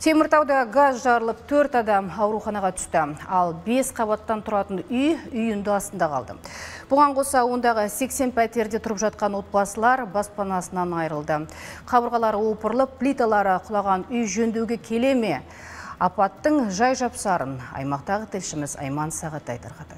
Теміртауда газ жарылып 4 адам ауруханаға түсті, ал 5 қабаттан тұратын үйінді астында қалды. Бұған қоса ондағы 80 пәтерде тұрып жатқан отбасылар баспанасынан айырылды. Қабырғалары опырылып, плиталары құлаған үй жөндеуге келе ме? Апаттың жай жапсарын аймақтағы тілшіміз Айман Сағатай тарқатады.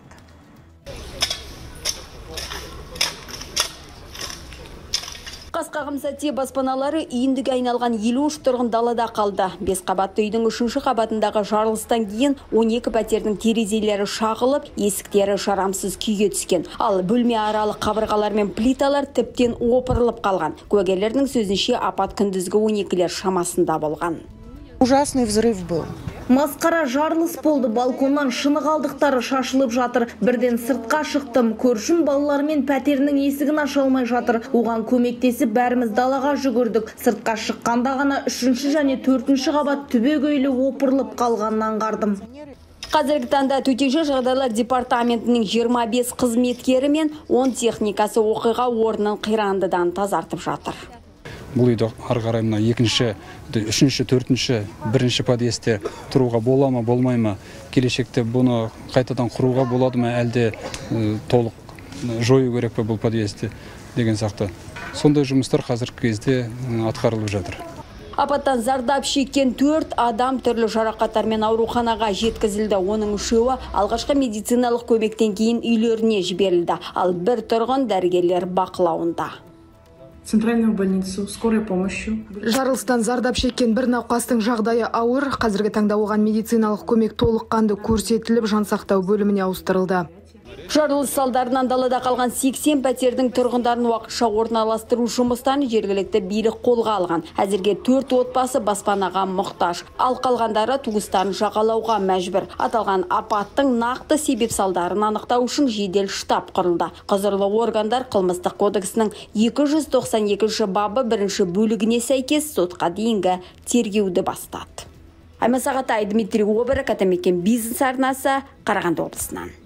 Қасқағым сәтте баспаналары үйіндіге айналған 53 тұрғын далада қалды. 5 қабатты үйдің 3-ші қабатындағы жарылыстан кейін 12 пәтердің терезелері шағылып, есіктері жарамсыз күйге түскен. Ал бөлме аралық қабырғалар мен плиталар тіптен опырылып қалған. Куәгерлердің сөзінше апат күндізгі 12-лер шамасында болған. Ужасный взрыв был. Масқара жарылыс болды, балконнан шыны қалдықтары шашылып жатыр. Бірден сыртқа шықтым, көршім балалармен пәтерінің есігін аша алмай жатыр. Оған көмектесіп бәріміз далаға жүгірдік. Сыртқа шыққанда ғана 3-ші және 4-ші қабат түбегейлі опырылып қалғанын аңғардым. Қазіргі таңда төтенше жағдайлар департаментінің 25 қызметкері мен 10 техникасы оқиға орнын қирандыдан тазартып жатыр. Бұл үйді ары қарай мына 2-ші, 3-ші, 4-ші, 1-ші подъездте тұруға бола ма, болмай ма, келешекте бұны қайтадан құруға болады ма, әлде толық жою керек пе бұл подъездте деген сияқты. Сондай жұмыстар қазіргі кезде атқарылып жатыр. Апаттан зардап шеккен 4 адам түрлі жарақаттармен ауруханаға жеткізілді. Оның 3-і алғашқы медициналық көмектен кейін үйлеріне жіберілді, ал 1 тұрғын дәрігерлер бақылауында. Центральную больницу, скорой помощью. Жарылыстан зардап шеккен бір науқастың жағдайы ауыр. Қазіргі таңда оған медициналық көмек толыққанды көрсетіліп, жансақтау бөліміне ауыстырылды. Жарылыс салдарынан далада қалған 80 пәтердің тұрғындарын уақытша орналастыру жұмыстарын жергілікті билік қолға алған. Әзірге 4 отбасы баспанаға мұқтаж. Ал қалғандары туыстарын жағалауға мәжбүр. Аталған апаттың нақты себеп салдарын анықтау үшін жедел штаб құрылды. Құзырлы органдар қылмыстық кодексінің 292 бабы 1-ші бөлігіне сәйкес сотқа дейінгі тергеуді бастады. Айман Сағатай, Дмитрий Обыров, Атамекен бизнес арнасы, Қарағанды облысынан.